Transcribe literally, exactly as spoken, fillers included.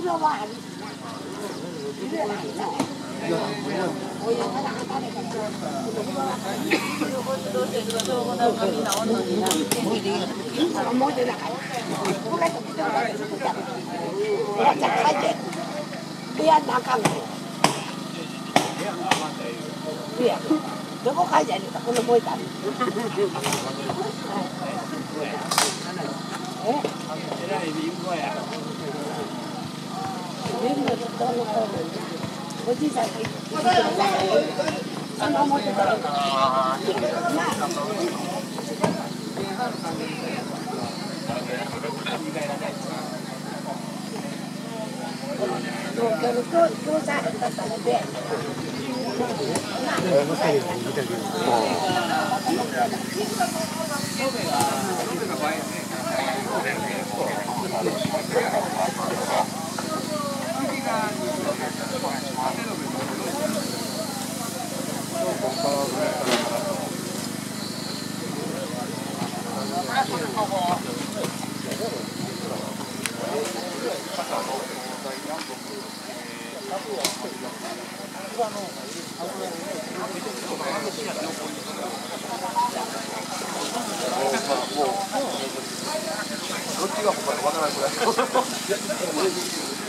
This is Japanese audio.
のはあるしな。いるやないな。お湯がなかったねから。思い出なかった。僕が来てもらってる時は、やっちゃ書いて。部屋の中身。部屋。どこ書いてあるか、この覚えたの。え？おじいさんが言ってください。そんな思ってたら。なあ。東京の教師だったので。どっちが他かわからないぐらい。